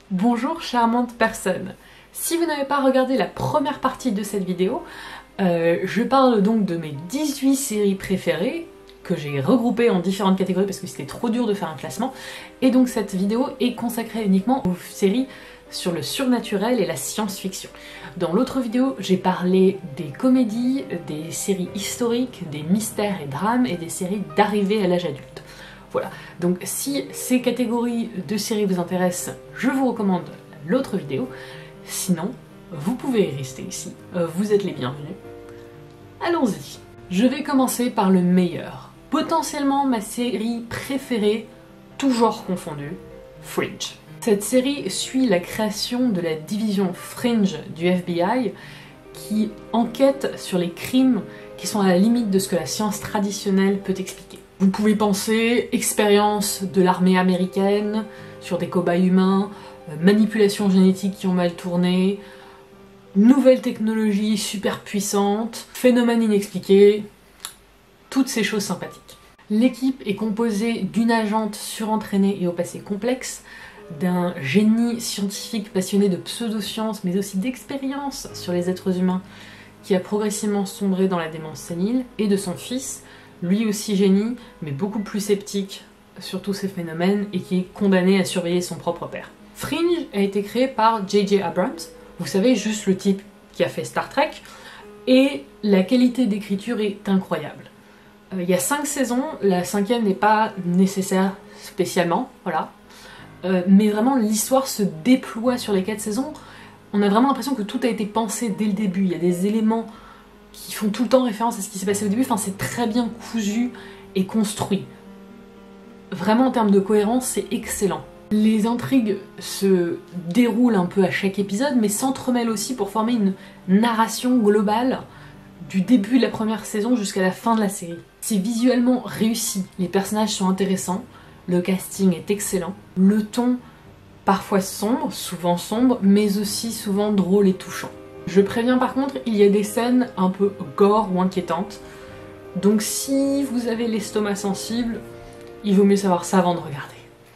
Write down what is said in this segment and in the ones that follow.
Bonjour charmante personne. Si vous n'avez pas regardé la première partie de cette vidéo, je parle donc de mes 18 séries préférées que j'ai regroupées en différentes catégories parce que c'était trop dur de faire un classement. Et donc cette vidéo est consacrée uniquement aux séries sur le surnaturel et la science-fiction. Dans l'autre vidéo, j'ai parlé des comédies, des séries historiques, des mystères et drames et des séries d'arrivée à l'âge adulte. Voilà, donc si ces catégories de séries vous intéressent, je vous recommande l'autre vidéo. Sinon, vous pouvez rester ici, vous êtes les bienvenus. Allons-y. Je vais commencer par le meilleur. Potentiellement ma série préférée, tout genre confondu, Fringe. Cette série suit la création de la division Fringe du FBI qui enquête sur les crimes qui sont à la limite de ce que la science traditionnelle peut expliquer. Vous pouvez penser expérience de l'armée américaine sur des cobayes humains, manipulations génétiques qui ont mal tourné, nouvelles technologies super puissantes, phénomènes inexpliqués, toutes ces choses sympathiques. L'équipe est composée d'une agente surentraînée et au passé complexe, d'un génie scientifique passionné de pseudosciences mais aussi d'expérience sur les êtres humains qui a progressivement sombré dans la démence sénile, et de son fils, lui aussi génie, mais beaucoup plus sceptique sur tous ces phénomènes et qui est condamné à surveiller son propre père. Fringe a été créé par J.J. Abrams, vous savez, juste le type qui a fait Star Trek, et la qualité d'écriture est incroyable. Il y a 5 saisons, la 5e n'est pas nécessaire spécialement, voilà, mais vraiment l'histoire se déploie sur les 4 saisons. On a vraiment l'impression que tout a été pensé dès le début, il y a des éléments qui font tout le temps référence à ce qui s'est passé au début, enfin c'est très bien cousu et construit. Vraiment en termes de cohérence, c'est excellent. Les intrigues se déroulent un peu à chaque épisode, mais s'entremêlent aussi pour former une narration globale du début de la première saison jusqu'à la fin de la série. C'est visuellement réussi, les personnages sont intéressants, le casting est excellent, le ton parfois sombre, souvent sombre, mais aussi souvent drôle et touchant. Je préviens par contre, il y a des scènes un peu gore ou inquiétantes, donc si vous avez l'estomac sensible, il vaut mieux savoir ça avant de regarder.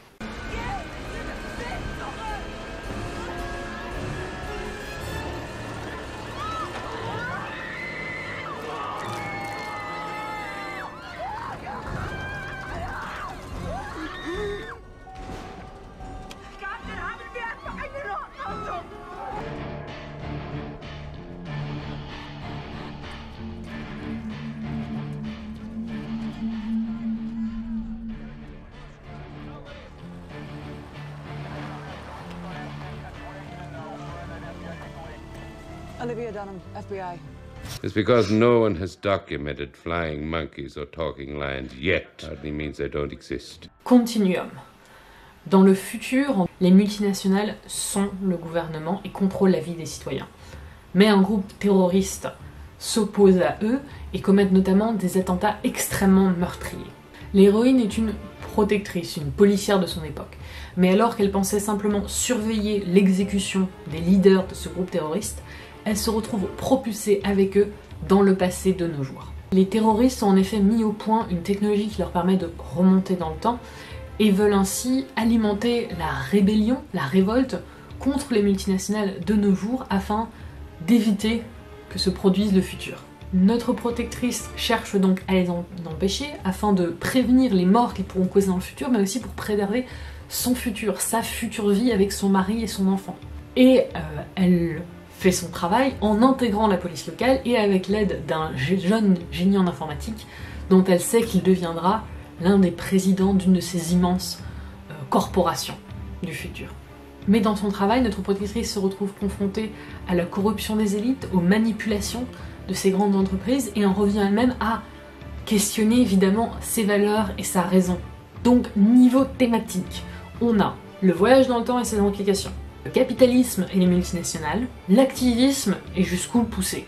Olivia Dunham, FBI. It's because no one has documented flying monkeys or talking lions yet. Hardly means they don't exist. Continuum. Dans le futur, les multinationales sont le gouvernement et contrôlent la vie des citoyens. Mais un groupe terroriste s'oppose à eux et commettent notamment des attentats extrêmement meurtriers. L'héroïne est une protectrice, une policière de son époque. Mais alors qu'elle pensait simplement surveiller l'exécution des leaders de ce groupe terroriste, elle se retrouve propulsée avec eux dans le passé de nos jours. Les terroristes ont en effet mis au point une technologie qui leur permet de remonter dans le temps et veulent ainsi alimenter la rébellion, la révolte contre les multinationales de nos jours afin d'éviter que se produise le futur. Notre protectrice cherche donc à les en empêcher afin de prévenir les morts qu'ils pourront causer dans le futur, mais aussi pour préserver son futur, sa future vie avec son mari et son enfant. Et elle fait son travail en intégrant la police locale et avec l'aide d'un jeune génie en informatique dont elle sait qu'il deviendra l'un des présidents d'une de ces immenses corporations du futur. Mais dans son travail, notre protectrice se retrouve confrontée à la corruption des élites, aux manipulations de ces grandes entreprises et en revient elle-même à questionner évidemment ses valeurs et sa raison. Donc niveau thématique, on a le voyage dans le temps et ses implications, le capitalisme et les multinationales, l'activisme et jusqu'où le pousser.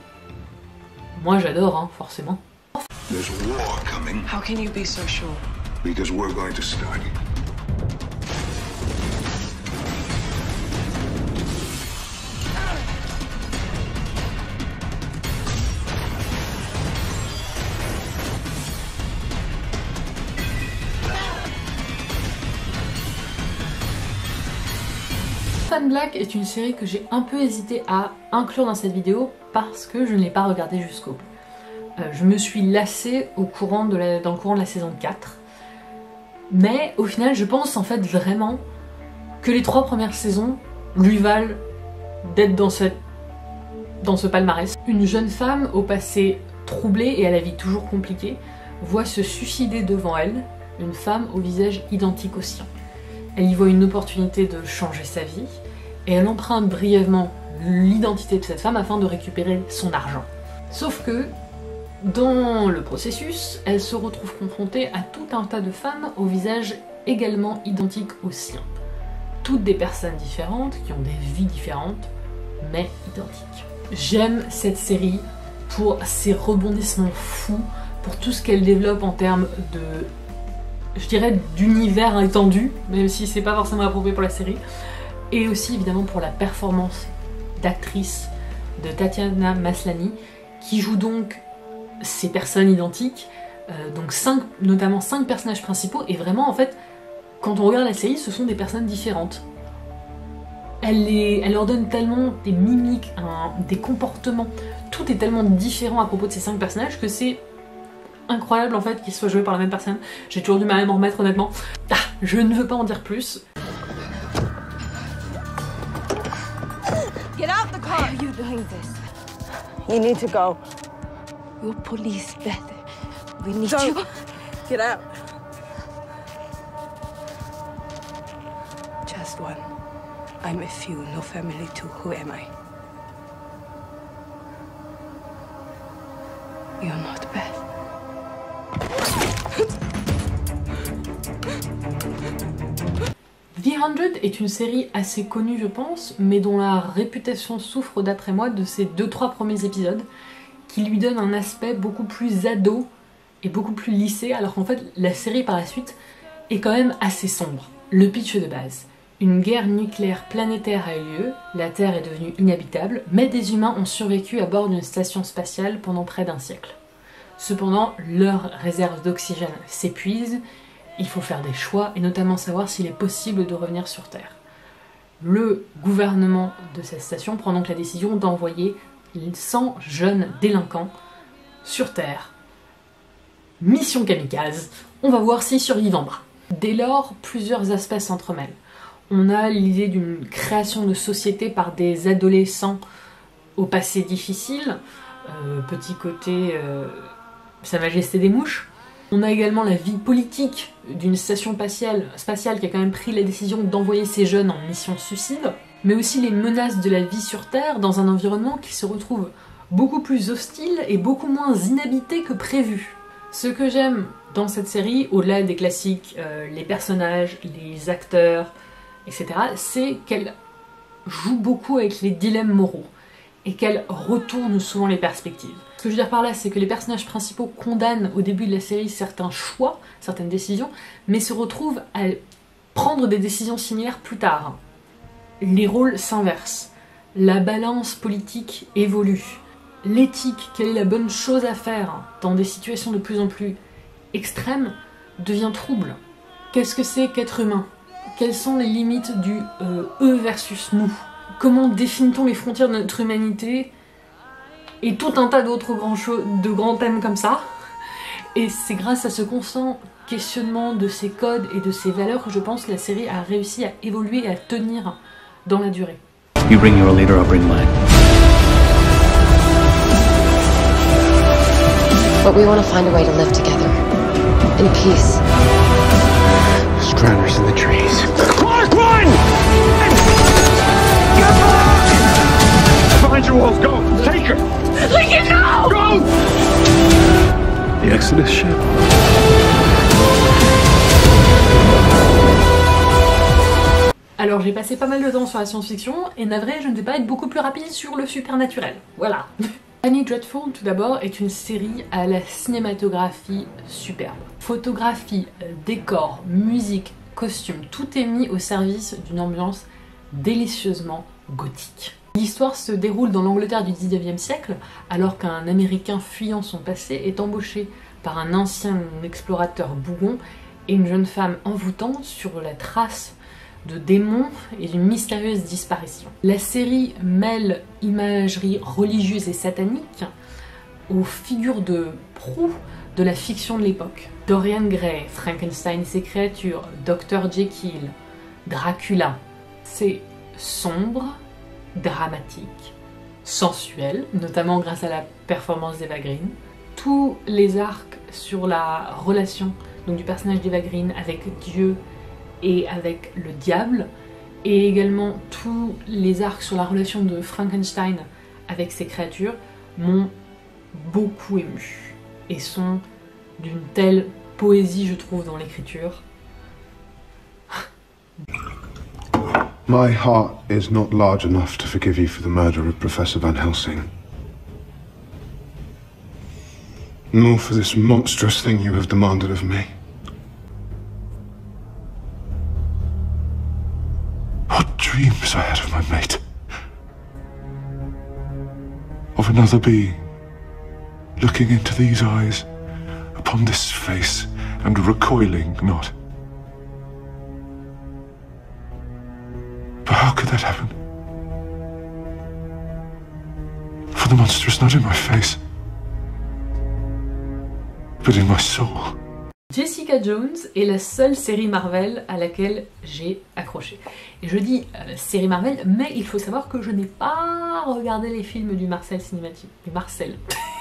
Moi j'adore, hein, forcément. There's war coming. How can you be so sure? Because we're going to start it. Orphan Black est une série que j'ai un peu hésité à inclure dans cette vidéo parce que je ne l'ai pas regardée jusqu'au bout. Je me suis lassée dans le courant de la saison 4. Mais au final, je pense en fait vraiment que les 3 premières saisons lui valent d'être dans ce palmarès. Une jeune femme au passé troublé et à la vie toujours compliquée voit se suicider devant elle une femme au visage identique au sien. Elle y voit une opportunité de changer sa vie et elle emprunte brièvement l'identité de cette femme afin de récupérer son argent. Sauf que dans le processus, elle se retrouve confrontée à tout un tas de femmes au visage également identique au sien. Toutes des personnes différentes, qui ont des vies différentes, mais identiques. J'aime cette série pour ses rebondissements fous, pour tout ce qu'elle développe en termes de, je dirais, d'univers étendu, même si c'est pas forcément approprié pour la série, et aussi évidemment pour la performance d'actrice de Tatiana Maslany, qui joue donc ces personnes identiques, donc notamment 5 personnages principaux, et vraiment en fait, quand on regarde la série, ce sont des personnes différentes. Elle leur donne tellement des mimiques, des comportements, tout est tellement différent à propos de ces 5 personnages que c'est incroyable en fait qu'ils soient joués par la même personne. J'ai toujours du mal à m'en remettre honnêtement. Ah, je ne veux pas en dire plus. Get out the car! Why are you doing this? You need to go. You're police, Beth. We need you. Get out. Just one. I'm a few, no family too. Who am I? You're not Beth. The 100 est une série assez connue je pense, mais dont la réputation souffre d'après moi de ses 2-3 premiers épisodes, qui lui donnent un aspect beaucoup plus ado et beaucoup plus lissé, alors qu'en fait la série par la suite est quand même assez sombre. Le pitch de base. Une guerre nucléaire planétaire a eu lieu, la Terre est devenue inhabitable, mais des humains ont survécu à bord d'une station spatiale pendant près d'1 siècle. Cependant, leurs réserves d'oxygène s'épuisent, il faut faire des choix et notamment savoir s'il est possible de revenir sur Terre. Le gouvernement de cette station prend donc la décision d'envoyer 100 jeunes délinquants sur Terre. Mission kamikaze, on va voir s'ils survivent. Dès lors, plusieurs aspects s'entremêlent. On a l'idée d'une création de société par des adolescents au passé difficile, petit côté Sa Majesté des Mouches. On a également la vie politique d'une station spatiale qui a quand même pris la décision d'envoyer ces jeunes en mission suicide, mais aussi les menaces de la vie sur Terre dans un environnement qui se retrouve beaucoup plus hostile et beaucoup moins inhabité que prévu. Ce que j'aime dans cette série, au-delà des classiques, les personnages, les acteurs, etc., c'est qu'elle joue beaucoup avec les dilemmes moraux et qu'elle retourne souvent les perspectives. Ce que je veux dire par là, c'est que les personnages principaux condamnent au début de la série certains choix, certaines décisions, mais se retrouvent à prendre des décisions similaires plus tard. Les rôles s'inversent, la balance politique évolue, l'éthique, quelle est la bonne chose à faire dans des situations de plus en plus extrêmes, devient trouble. Qu'est-ce que c'est qu'être humain? Quelles sont les limites du eux versus nous? Comment définit-on les frontières de notre humanité? Et tout un tas d'autres grands thèmes comme ça. Et c'est grâce à ce constant questionnement de ces codes et de ces valeurs que je pense que la série a réussi à évoluer et à tenir dans la durée. You bring your leader, I'll bring mine. But we want to find a way to live together. In peace. Drowners in the trees. Clark, run! Behind your walls, go! Take her! Lincoln, no! Go! The Exodus ship. Alors j'ai passé pas mal de temps sur la science-fiction, et navré, je ne vais pas être beaucoup plus rapide sur le supernaturel. Voilà. Penny Dreadful, tout d'abord, est une série à la cinématographie superbe. Photographie, décor, musique, costume, tout est mis au service d'une ambiance délicieusement gothique. L'histoire se déroule dans l'Angleterre du 19e siècle, alors qu'un Américain fuyant son passé est embauché par un ancien explorateur bougon et une jeune femme envoûtante sur la trace de démons et d'une mystérieuse disparition. La série mêle imagerie religieuse et satanique aux figures de proue de la fiction de l'époque. Dorian Gray, Frankenstein et ses créatures, Dr. Jekyll, Dracula. C'est sombre, dramatique, sensuel, notamment grâce à la performance d'Eva Green. Tous les arcs sur la relation donc, du personnage d'Eva Green avec Dieu et avec le diable, et également tous les arcs sur la relation de Frankenstein avec ses créatures m'ont beaucoup ému et sont d'une telle poésie, je trouve, dans l'écriture. My heart is not large enough to forgive you for the murder of Professor Van Helsing. Nor for this monstrous thing you have demanded of me. What dreams I had of my mate. Of another being, looking into these eyes, upon this face, and recoiling not. But how could that happen? For the monster is not in my face, but in my soul. Jessica Jones est la seule série Marvel à laquelle j'ai accroché. Et je dis série Marvel, mais il faut savoir que je n'ai pas regardé les films du Marvel Cinematic... Du Marvel...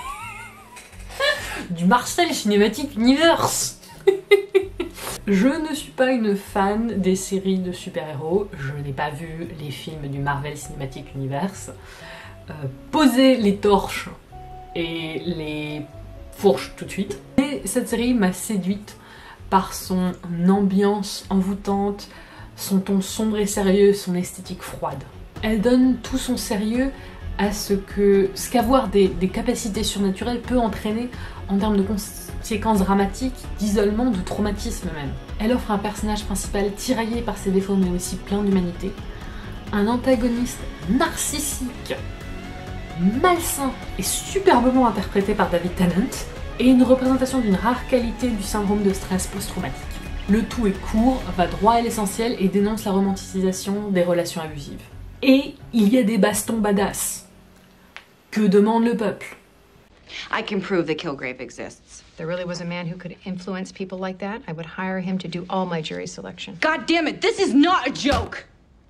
du Marvel Cinematic Universe. Je ne suis pas une fan des séries de super-héros, je n'ai pas vu les films du Marvel Cinematic Universe. Poser les torches et les fourches tout de suite. Et cette série m'a séduite par son ambiance envoûtante, son ton sombre et sérieux, son esthétique froide. Elle donne tout son sérieux à ce qu'avoir des capacités surnaturelles peut entraîner en termes de conséquences dramatiques, d'isolement, de traumatisme même. Elle offre un personnage principal tiraillé par ses défauts mais aussi plein d'humanité, un antagoniste narcissique, malsain et superbement interprété par David Tennant, et une représentation d'une rare qualité du syndrome de stress post-traumatique. Le tout est court, va droit à l'essentiel et dénonce la romanticisation des relations abusives. Et il y a des bastons badass. Que demande le peuple? I can prove that Kilgrave exists. If there really was a man who could influence people like that, I would hire him to do all my jury selection. God damn it, this is not a joke!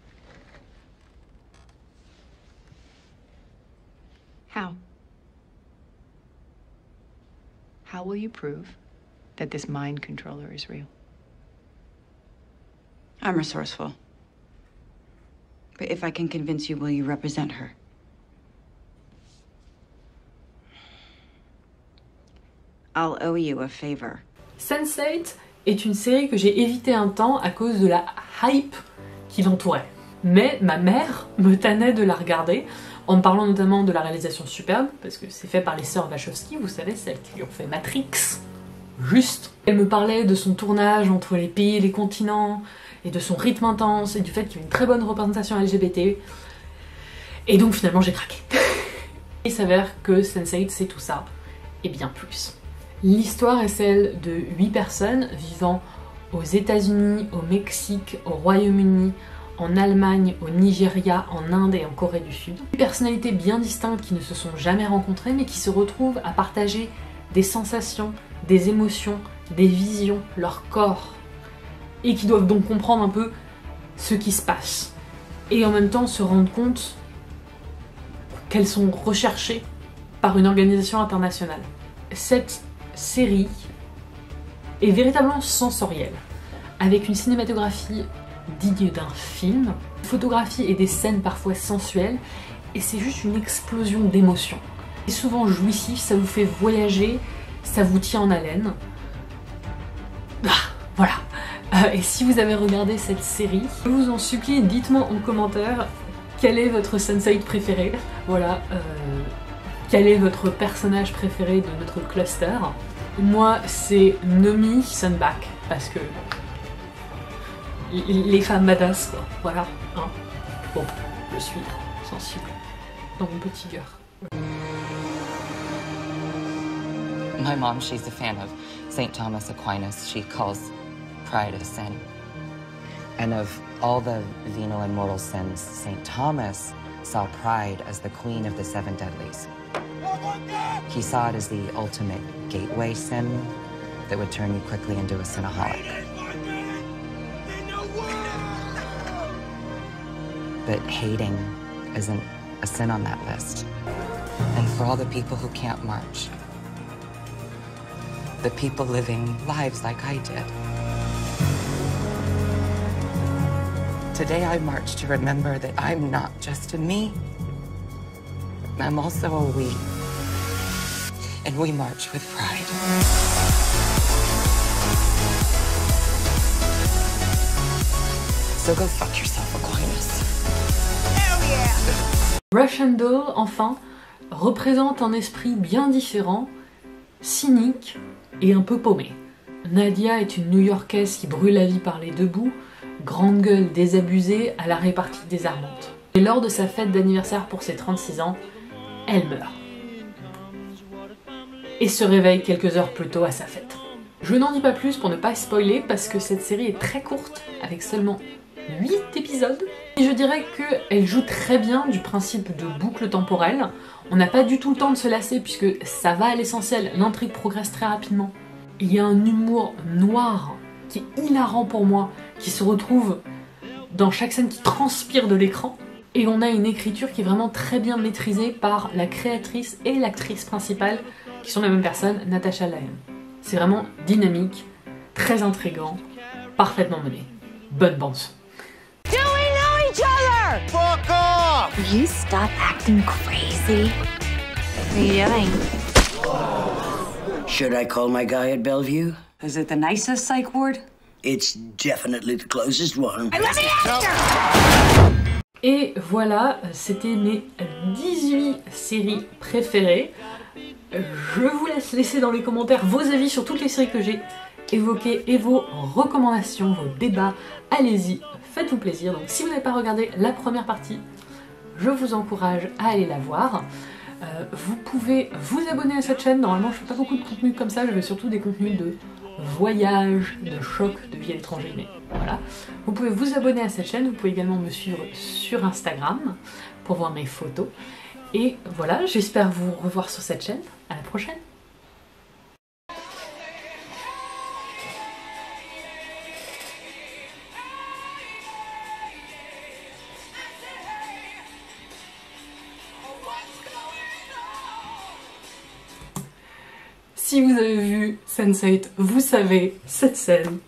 How? How will you prove that this mind controller is real? I'm resourceful. But if I can convince you, will you represent her? I'll owe you a favor. Sense8 est une série que j'ai évitée un temps à cause de la hype qui l'entourait. Mais ma mère me tannait de la regarder, en me parlant notamment de la réalisation superbe, parce que c'est fait par les sœurs Wachowski, vous savez, celles qui ont fait Matrix. Juste. Elle me parlait de son tournage entre les pays et les continents, et de son rythme intense, et du fait qu'il y a une très bonne représentation LGBT. Et donc finalement j'ai craqué. Il s'avère que Sense8 c'est tout ça, et bien plus. L'histoire est celle de 8 personnes vivant aux États-Unis, au Mexique, au Royaume-Uni, en Allemagne, au Nigeria, en Inde et en Corée du Sud. Des personnalités bien distinctes qui ne se sont jamais rencontrées mais qui se retrouvent à partager des sensations, des émotions, des visions, leur corps, et qui doivent donc comprendre un peu ce qui se passe. Et en même temps se rendre compte qu'elles sont recherchées par une organisation internationale. Cette série est véritablement sensorielle, avec une cinématographie digne d'un film, une photographie et des scènes parfois sensuelles, et c'est juste une explosion d'émotions. C'est souvent jouissif, ça vous fait voyager, ça vous tient en haleine. Voilà. Et si vous avez regardé cette série, je vous en supplie, dites-moi en commentaire quel est votre Sense8 préféré. Voilà. Quel est votre personnage préféré de notre cluster? Moi, c'est Nomi Sunback, parce que les femmes badass, quoi. Voilà. Hein. Bon, je suis sensible dans mon petit cœur. My mom, she's a fan of St. Thomas Aquinas. She calls pride a sin. And of all the venal and mortal sins, St. Thomas saw pride as the queen of the 7 deadlies. He saw it as the ultimate gateway sin that would turn you quickly into a sinaholic. But hating isn't a sin on that list. And for all the people who can't march, the people living lives like I did. Today I march to remember that I'm not just a me, I'm also a we. And we march with pride. So go fuck yourself, Aquinas. Hell yeah! Russian Doll, enfin, représente un esprit bien différent, cynique et un peu paumé. Nadia est une New-Yorkaise qui brûle la vie par les deux bouts, grande gueule désabusée à la répartie désarmante. Et lors de sa fête d'anniversaire pour ses 36 ans, elle meurt. Et se réveille quelques heures plus tôt à sa fête. Je n'en dis pas plus pour ne pas spoiler parce que cette série est très courte, avec seulement 8 épisodes. Et je dirais qu'elle joue très bien du principe de boucle temporelle. On n'a pas du tout le temps de se lasser puisque ça va à l'essentiel, l'intrigue progresse très rapidement. Il y a un humour noir qui est hilarant pour moi, qui se retrouve dans chaque scène, qui transpire de l'écran. Et on a une écriture qui est vraiment très bien maîtrisée par la créatrice et l'actrice principale, qui sont la même personne, Natasha Lyonne. C'est vraiment dynamique, très intriguant, parfaitement mené. Bonne bande. Do we know each other? Fuck off! Will you stop acting crazy? What are you doing? Should I call my guy at Bellevue? Is it the nicest psych ward? It's definitely the closest one. And let me answer! Et voilà, c'était mes 18 séries préférées. Je vous laisse laisser dans les commentaires vos avis sur toutes les séries que j'ai évoquées et vos recommandations, vos débats. Allez-y, faites-vous plaisir. Donc si vous n'avez pas regardé la première partie, je vous encourage à aller la voir. Vous pouvez vous abonner à cette chaîne. Normalement, je fais pas beaucoup de contenu comme ça. Je fais surtout des contenus de voyage, de choc, de vie à l'étranger. Mais voilà. Vous pouvez vous abonner à cette chaîne. Vous pouvez également me suivre sur Instagram pour voir mes photos. Et voilà, j'espère vous revoir sur cette chaîne. À la prochaine! Si vous avez vu Sense8, vous savez cette scène